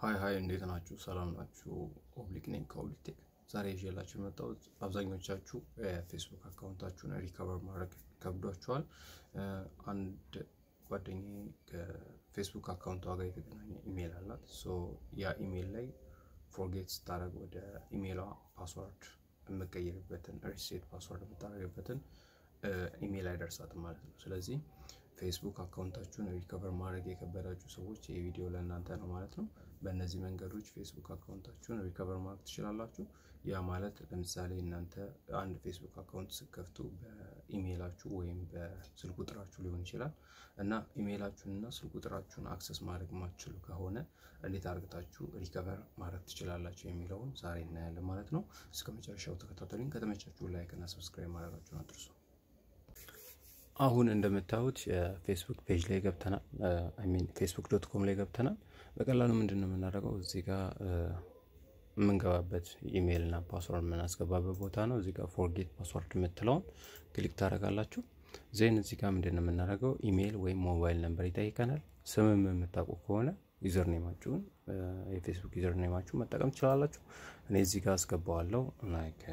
ሃይ እንዴት ናችሁ ሰላም ናችሁ ኦብሊክ ነኝ ከኦብሊክ ዛሬ ይዤላችሁ መጣሁት አብዛኞቻችሁ ፌስቡክ አካውንታችሁን ሪከቨር ማድረግ ከብዷችኋል አንድ ጓደኛዬ ከፌስቡክ አካውንቷ ጋር የተገናኘ ኢሜል አላት ሶ ያ ኢሜል ላይ ፎርጌት ስታደርግ ወደ ኢሜሏ ፓስወርድ የምትቀይርበትን ሪሴት ፓስወርድ የምታደርግበትን ኢሜል አይደርሳትም ማለት ነው ስለዚህ ፌስቡክ አካውንታችሁን ሪከቨር ማድረግ የከበዳችሁ ሰዎች ይሄ ቪዲዮ ለእናንተ ነው ማለት ነው በእነዚህ መንገዶች ፌስቡክ አካውንታችሁን ሪከቨር ማድረግ ትችላላችሁ ያ ማለት ለምሳሌ እናንተ አንድ ፌስቡክ አካውንት ስከፍቱ በኢሜላችሁ ወይም በስልክ ቁጥራችሁ ሊሆን ይችላል እና ኢሜላችሁንና ስልክ ቁጥራችሁን አክሰስ ማድረግ ማትችሉ ከሆነ እንዴት አድርጋችሁ ሪከቨር ማድረግ ትችላላችሁ የሚለውን ዛሬ እናያለን ማለት ነው እስከመጨረሻው ተከታተሉኝ ከተመቻችሁ ላይክ እና ሰብስክራይብ ማድረጋችሁን አትርሱ አሁን እንደምታዩት ፌስቡክ ፔጅ ላይ ገብተናል facebook.com ላይ ገብተናል በቀላሉ ምንድነው የምናደርገው እዚህ ጋር የምንገባበት ኢሜል እና ፓስወርድ የምናስገባበት ቦታ ነው እዚህ ጋር ፎርጌት ፓስወርድ የምትለውን ክሊክ ታደርጋላችሁ ዜን እዚህ ጋር ምንድነው የምናደርገው ኢሜል ወይ ሞባይል ነምበር ይጠይቀናል ስምም የምታውቁ ከሆነ ዩዘር ኔማችሁን የፌስቡክ ዩዘር ኔማችሁን መጠቀም ትችላላችሁ እኔ እዚህ ጋር አስገባዋለሁ ላይክ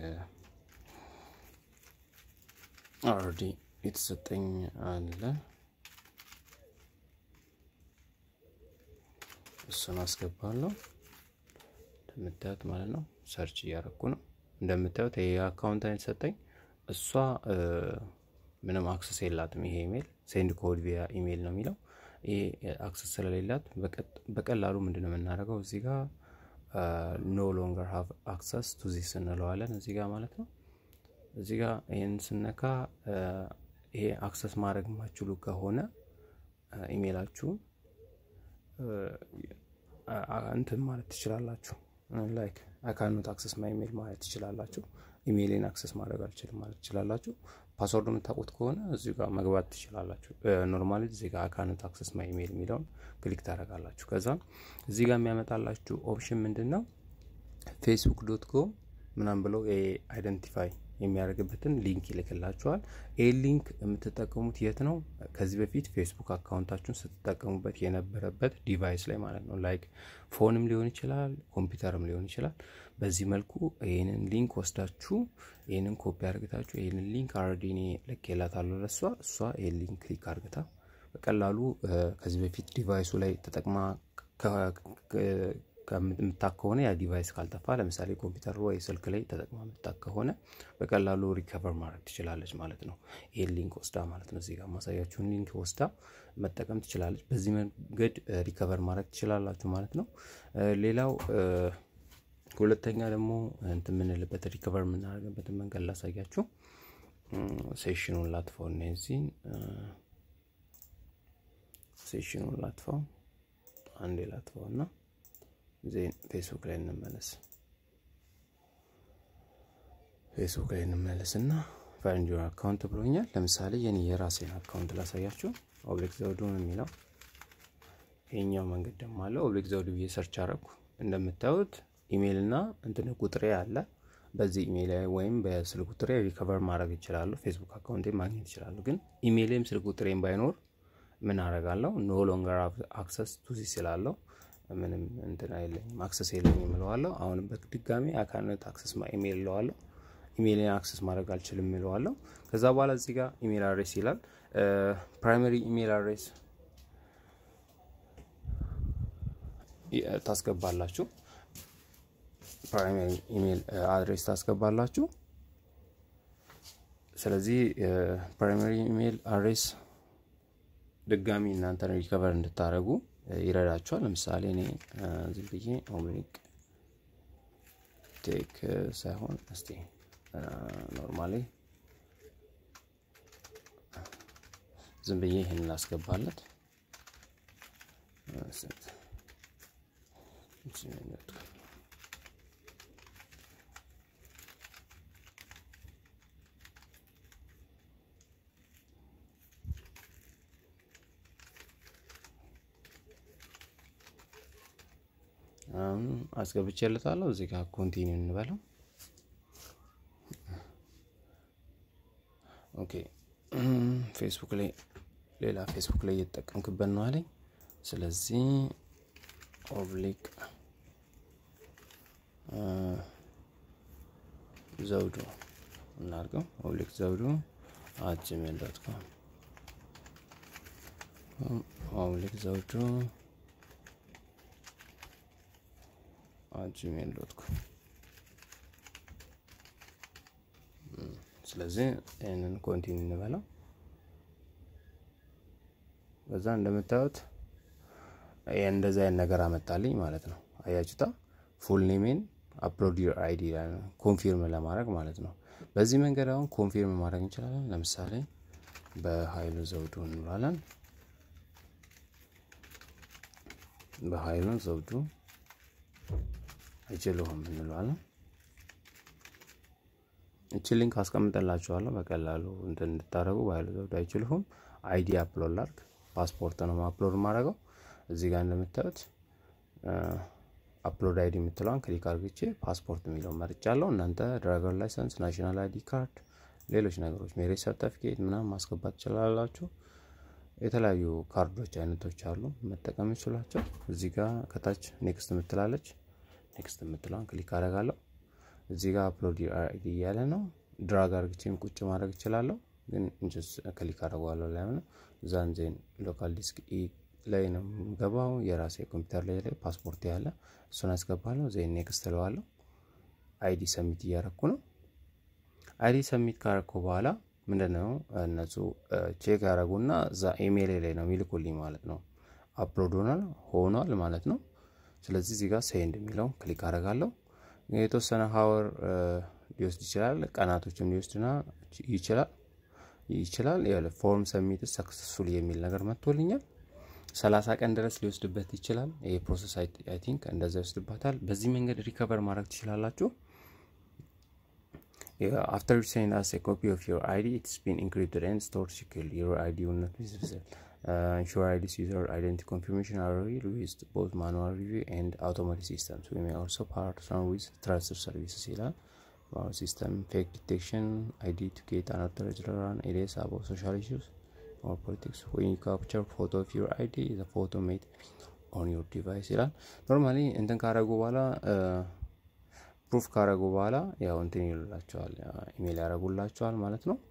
already የተሰጠኝ አለ እሱን አስገባለሁ እንደምታዩት ማለት ነው ሰርች ያደረኩ ነው እንደምታዩት ይሄ አካውንት የተሰጠኝ እሷ ምንም አክሰስ የላትም ይሄ ኢሜል ሴንድ ኮድ ቪያ ኢሜል ነው የሚለው ይሄ አክሰስ ስለሌላት በቀላሉ ምንድነው የምናደርገው እዚህ ጋር no longer have access to this እንለዋለን እዚህ ጋር ማለት ነው እዚህ ጋር ይሄን ስነካ ይሄ አክሰስ ማድረግ ማችሉ ከሆነ ኢሜላችሁ እንትን ማለት ትችላላችሁ ላይክ I cannot access my email ማለት ትችላላችሁ ኢሜልን አክሰስ ማድረግ አልችልም ማለት ትችላላችሁ ፓስወርዱን የምታውቁት ከሆነ እዚህ ጋር መግባት ትችላላችሁ ኖርማሊ እዚህ ጋር I cannot access my email የሚለውን ክሊክ ታደርጋላችሁ ከዛ እዚህ ጋር የሚያመጣላችሁ ኦፕሽን ምንድነው facebook.com ምናምን ብለው አይደንቲፋይ የሚያደርግበትን ሊንክ ይልክላችኋል ይሄ ሊንክ የምትጠቀሙት የት ነው ከዚህ በፊት ፌስቡክ አካውንታችሁን ስትጠቀሙበት የነበረበት ዲቫይስ ላይ ማለት ነው ላይክ ፎንም ሊሆን ይችላል ኮምፒውተርም ሊሆን ይችላል በዚህ መልኩ ይሄንን ሊንክ ወስዳችሁ ይሄንን ኮፒ አድርጋችሁ ይሄንን ሊንክ አልሬዲ ለከላታለሁ ለሷ ይሄን ሊንክ ክሊክ አድርጋታ በቀላሉ ከዚህ በፊት ዲቫይሱ ላይ ተጠቅማ ከምታከሆነ ያ ዲቫይስ ካልተፋ ለምሳሌ ኮምፒውተር ወይ ስልክ ላይ ተጠቅማ ምታከሆነ በቀላሉ ሪከቨር ማድረግ ትችላለች ማለት ነው ይሄ ሊንክ ወስዳ ማለት ነው እዚህ ጋር ማሳያችሁን ሊንክ ወስዳ መጠቀም ትችላለች በዚህ መንገድ ሪከቨር ማድረግ ትችላላችሁ ማለት ነው ሌላው ሁለተኛ ደግሞ እንትን ምንልበት ሪከቨር ምናደርግበት መንገድ ላሳያችሁ ሴሽኑን ላጥፋው እነዚህን ሴሽኑን ላጥፋው አንዴ ላጥፋውና ዜን ፌስቡክ ላይ እንመለስ ፌስቡክ ላይ እንመለስና find your account ብሎኛል ለምሳሌ የኔ የራሴን አካውንት ላሳያችሁ ኦብሊክ ዘውዱ ነው የሚለው ይሄኛው መንገድ ደግሞ አለ ኦብሊክ ዘውዱ ብዬ ሰርች አደረኩ እንደምታዩት ኢሜልና እንትን ቁጥሬ አለ በዚህ ኢሜል ወይም በስልክ ቁጥሬ ሪከቨር ማድረግ ይችላል ፌስቡክ አካውንቴ ማግኘት ይችላል ግን ኢሜልም ስልክ ቁጥሬም ባይኖር ምን አደርጋለሁ no longer have access to this ይላልው ምንም እንትን አይለኝም አክሰስ የለኝም እለዋለሁ አሁን በድጋሚ I cannot access my email እለዋለሁ ኢሜልን አክሰስ ማድረግ አልችልም እለዋለሁ ከዛ በኋላ እዚህ ጋር ኢሜል አድሬስ ይላል ፕራይመሪ ኢሜል አድሬስ ታስገባላችሁ ፕራይመሪ ኢሜል አድሬስ ታስገባላችሁ ስለዚህ ፕራይመሪ ኢሜል አድሬስ ድጋሚ እናንተ ሪከቨር እንድታረጉ ይረዳችኋል ለምሳሌ እኔ ዝም ብዬ ኦብሊክ ቴክ ሳይሆን እስቲ ኖርማሊ ዝም ብዬ ይሄን ላስገባለት አስገብቼለታለሁ እዚህ ጋር ኮንቲኒው እንበለው ኦኬ ፌስቡክ ላይ ሌላ ፌስቡክ ላይ እየተጠቀምኩበት ነው አለኝ ስለዚህ ኦብሊክ ዘውዱ እናርገው ኦብሊክ ዘውዱ @gmail.com ኦብሊክ ዘውዱ @gmail.com ስለዚህ እነን ኮንቲኒው እንበለው በዛ እንደምታዩት እንደዛ አይነት ነገር አመጣልኝ ማለት ነው አያችሁታ ፉል ኔሜን አፕሎድ ዩር አይዲ ላይ ኮንፊርም ለማድረግ ማለት ነው በዚህ መንገድ አሁን ኮንፊርም ማድረግ እንችላለን ለምሳሌ በኃይሉ ዘውዱ እንላለን በኃይሉ ዘውዱ አይችልም እንላለን እቺ ሊንክ አስቀምጠላችኋለሁ በቀላሉ እንድታረጉ በኃይሉ ዘውዱ አይችልም አይዲ አፕሎድ ላድርግ ፓስፖርት ነው አፕሎድ ማድረገው እዚህ ጋር እንደምታዩት አፕሎድ አይዲ የምትለውን ክሊክ አድርጌ ፓስፖርት የሚለው መርጫለሁ እናንተ ድራይቨር ላይሰንስ ናሽናል አይዲ ካርድ ሌሎች ነገሮች ሜሬጅ ሰርቲፊኬት ምናምን ማስገባት ትችላላችሁ የተለያዩ ካርዶች አይነቶች አሉ መጠቀም ይችላልላችሁ እዚህ ጋር ከታች ኔክስት የምትላለች ኔክስት የምትለውን ክሊክ አደርጋለሁ እዚህ ጋር አፕሎድ አይዲ ያለ ነው ድራግ አድርጌም ቁጭ ማድረግ ይችላልላችሁ ግን እንጀስ ክሊክ አደርጋለሁ ላይ ነው ዛንዜን ሎካል ዲስክ ላይ ነው ገባው የራሴ ኮምፒውተር ላይ ፓስፖርት ያለ እሱን አስገባለሁ ዜን ኔክስት ለዋለሁ አይዲ ሰሚት ያረኩ ነው አይዲ ሰሚት ካረኩ በኋላ ምንድነው እነሱ ቼክ ያረጉና ዛ ኢሜል ላይ ነው የሚልኩልኝ ማለት ነው አፕሎድ ሆኗል ማለት ነው ስለዚህ እዚህ ጋር ሴንድ የሚለው ክሊክ አደርጋለሁ የተወሰነ ሃወር ሊወስድ ይችላል ቀናቶችም ሊወስድና ይችላል ያለ ፎርም ሰሚት ሰክሰስፉል የሚል ነገር መጥቶልኛል 30 ቀን ድረስ ሊወስድበት ይችላል ይሄ ፕሮሰስ አይ ቲንክ እንደዛ ይወስድባታል በዚህ መንገድ ሪከቨር ማድረግ ትችላላችሁ after you send us a copy of your ID it's been encrypted and stored securely your ID will not be visible ensure ID's user identity confirmation are used both manual review and automatic systems we may also partner with trusted services here our system fake detection ID to get another run areas about social issues or politics when you capture photo of your ID is a photo made on your device ይላል normally እንትን ካረጉ በኋላ ፕሩፍ ካረጉ በኋላ ያው እንትን ይሉላችኋል ኢሜል ያረጉላችኋል ማለት ነው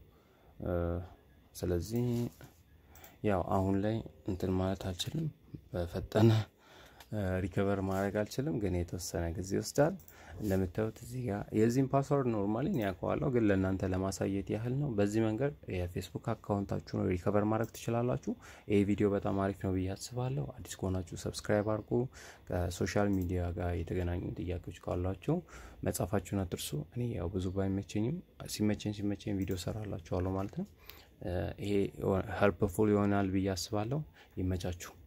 ስለዚህ ያው አሁን ላይ እንትን ማለት አልችልም በፈጠነ ሪከቨር ማድረግ አልችልም ግን የተወሰነ ጊዜ ይወስዳል እንደምታዩት እዚህ ጋር የዚህን ፓስወርድ ኖርማሊ ያውቀዋለሁ ግን ለእናንተ ለማሳየት ያህል ነው በዚህ መንገድ የፌስቡክ አካውንታችሁን ሪከቨር ማድረግ ትችላላችሁ ይሄ ቪዲዮ በጣም አሪፍ ነው ብዬ አስባለሁ አዲስ ከሆናችሁ ሰብስክራይብ አድርጉ ከሶሻል ሚዲያ ጋር የተገናኙ ጥያቄዎች ካሏችሁ መጻፋችሁን አትርሱ እኔ ያው ብዙ ባይመቸኝም ሲመቸኝ ቪዲዮ ሰራላችኋለሁ ማለት ነው ይሄ ሄልፕፉል ይሆናል ብዬ አስባለሁ ይመቻችሁ